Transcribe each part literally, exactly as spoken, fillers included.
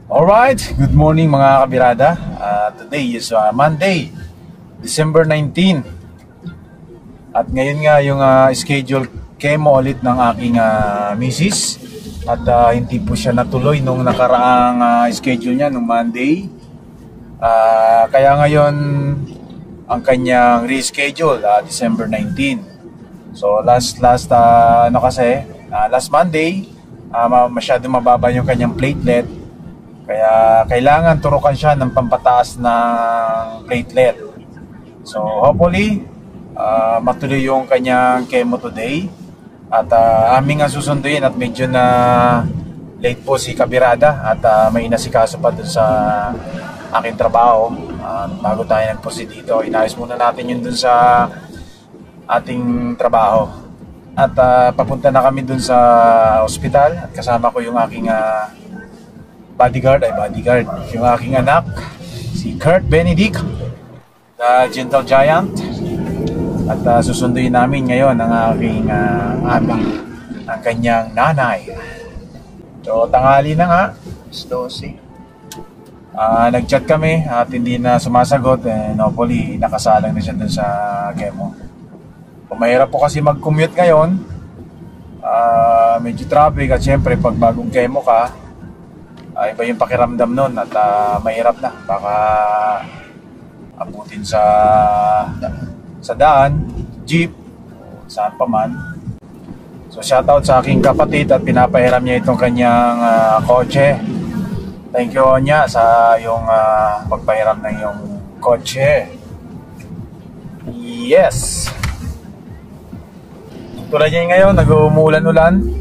Alright, good morning mga kabirada. Uh, today is uh, Monday, December nineteenth. At ngayon nga yung uh, schedule chemo ulit ng aking uh, misis. At uh, hindi po siya natuloy nung nakaraang uh, schedule niya nung Monday. Uh, kaya ngayon ang kanyang reschedule, uh, December nineteenth. So last last uh, ano kasi, uh, last Monday, uh, masyado mababa yung kanyang platelet. Kaya kailangan turukan siya ng pampataas ng platelet. So hopefully uh, matuloy yung kanyang chemo today. At uh, aming ang susunduin at medyo na late po si Kabirada. At uh, may inasikaso pa dun sa aking trabaho. uh, Bago tayo nag-proceed dito, inayos muna natin yun dun sa ating trabaho. At uh, papunta na kami dun sa ospital. At kasama ko yung aking uh, bodyguard, ay bodyguard, yung aking anak, si Kurt Benedict, the Gentle Giant. At uh, susunduin namin ngayon ang aking uh, aming, ang kanyang nanay. So tanghali na nga, alas dose. Uh, nag-chat kami at hindi na sumasagot, and hopefully nakasalang na siya dun sa chemo. Kung mahirap po kasi mag-commute ngayon, uh, medyo traffic, at syempre pag bagong chemo ka, Uh, iba yung pakiramdam nun at uh, mahirap na, baka abutin sa sa daan, jeep, saan pa man. So shoutout sa aking kapatid at pinapahiram niya itong kanyang uh, kotse. Thank you niya sa yung uh, pagpahiram ng yung kotse. Yes. Tulad niya ngayon, nag-umulan-ulan.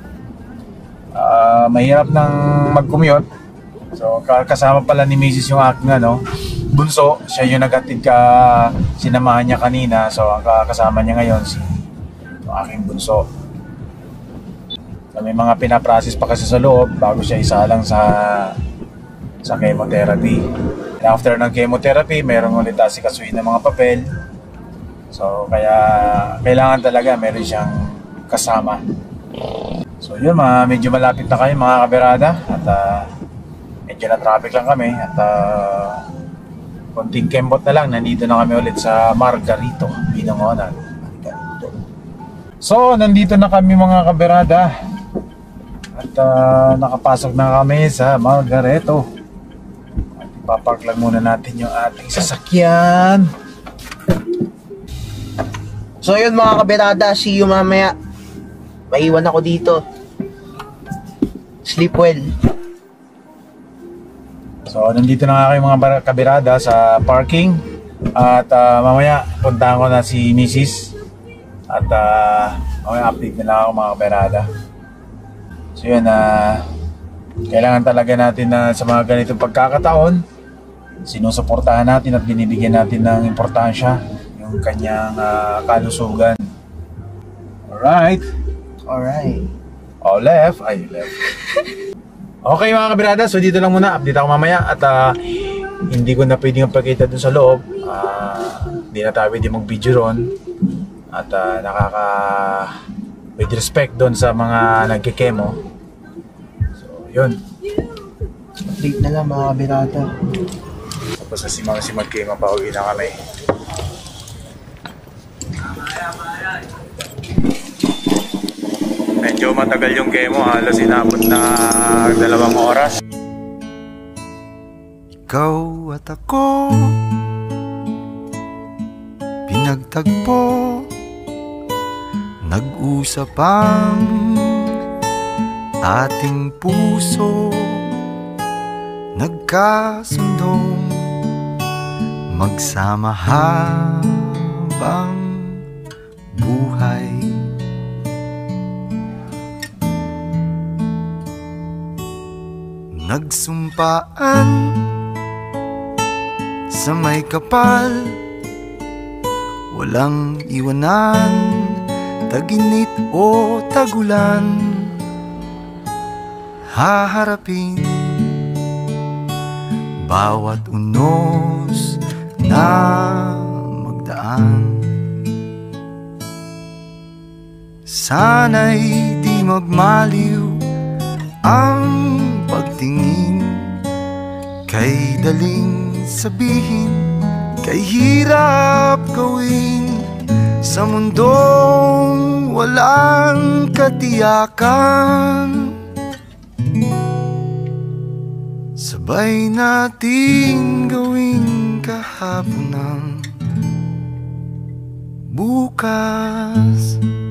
Uh, mahirap nang mag-commute. So kasama pala ni Missus yung aking ano, bunso. Siya yung naghatid ka, sinamahan niya kanina. So ang kasama niya ngayon si yung aking bunso. So, may mga pinaprocess pa kasi sa loob bago siya isalang sa sa chemotherapy. And after ng chemotherapy, meron ulit asikasuhin ng mga papel. So kaya kailangan talaga meron siyang kasama. So yun, mga medyo malapit na kayo mga kabirada. At uh, medyo na traffic lang kami. At uh, konting kembot na lang, nandito na kami ulit sa Margarito, Binangonan. Margarito. So nandito na kami mga kabirada. At uh, nakapasok na kami sa Margarito. At ipapark lang muna natin yung ating sasakyan. So yun mga kabirada, see you mamaya. Maiwan ako dito. Sleep well. So nandito na nga kayo mga kabirada sa parking. At uh, mamaya puntahan ko na si Missus At uh, mamaya update na lang ako mga kabirada. So yun, uh, kailangan talaga natin na sa mga ganitong pagkakataon, sinusuportahan natin at binibigyan natin ng importansya yung kanyang uh, kalusugan. Alright. Alright. Oh, left. Ay, left. Okay mga kabirada, so dito lang muna. Update ako mamaya. At uh, hindi ko na pwedeng pagkita dun sa loob. uh, Hindi na tayo pwede mag-video ron. At uh, nakaka with respect dun sa mga nagkikemo. So, yun. Update na lang mga kabirada. Tapos na si mga si magkema pa, uwi na kami. Medyo matagal yung chemo, halos inabot na dalawang oras. Ikaw at ako pinagtagpo, nag-usap ang ating puso, nagkasundong magsama habang buhay. Nagsumpaan sa may kapal, walang iwanan, taginit o tagulan, haharapin bawat unos na magdaan. Sana'y di magmaliw ang pagtingin madaling sabihin, kay hirap gawin sa mundong walang katiyakan. Sabay natin gawing kahapon ng bukas.